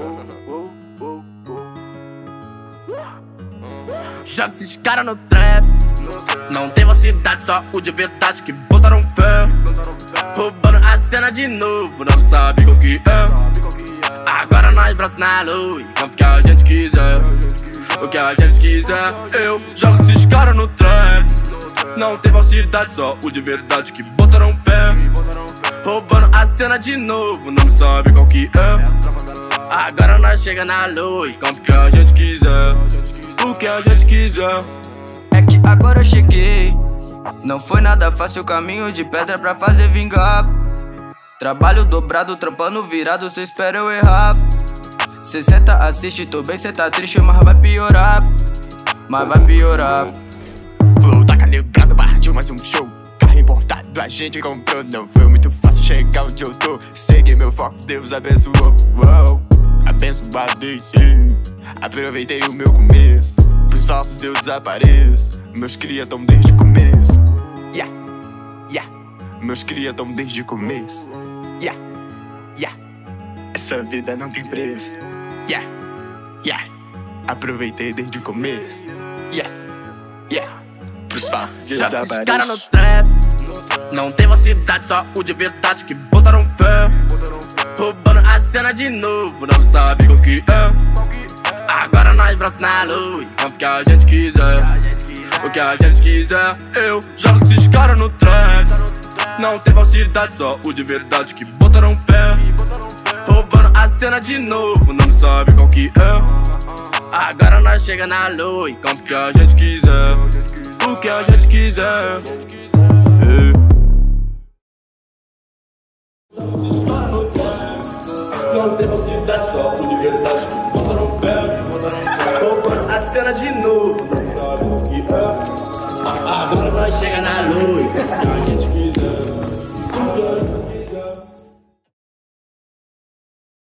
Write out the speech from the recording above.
Joga esses caras no trap. Não tem velocidade, só o de verdade que botaram fé. Roubando a cena de novo, não sabe qual que é. Agora nós brota na lua e canta o que a gente quiser. O que a gente quiser. Eu jogo esses caras no trap. Não tem velocidade, só o de verdade que botaram fé. Roubando a cena de novo, não sabe qual que é. Agora nós chega na lua e canta o que a gente quiser. O que a gente quiser. É que agora eu cheguei. Não foi nada fácil o caminho de pedra pra fazer vingar. Trabalho dobrado, trampando virado, cê espera eu errar. Cê senta, assiste, tô bem, cê tá triste, mas vai piorar. Mas vai piorar. Flow tá calibrado, partiu mais um show. Carro importado, a gente comprou. Não foi muito fácil chegar onde eu tô. Segui meu foco, Deus abençoou. Uou, abençoado e sim. Aproveitei o meu começo. Pros falsos eu desapareço. Meus cria tão desde o começo. Yeah, yeah. Meus cria tão desde o começo. Yeah, yeah. Essa vida não tem preço. Yeah, yeah. Aproveitei desde o começo. Yeah, yeah. Pros falsos eu Joga desapareço. esses caras no trap. Não tem velocidade, só o de verdade que botaram fé. Roubando a cena de novo, não sabe qual que é. Agora nós brota na lua e canta o que a gente quiser. O que a gente quiser. Eu jogo esses caras no trap. Não tem velocidade, só o de verdade que botaram fé. Roubando a cena de novo, não sabe qual que é. Agora nós chega na lua e canta o que a gente quiser. O que a gente quiser. Não tem velocidade, só o de verdade que botaram fé. Roubando a cena de novo, não sabe o que é. Agora nós chega na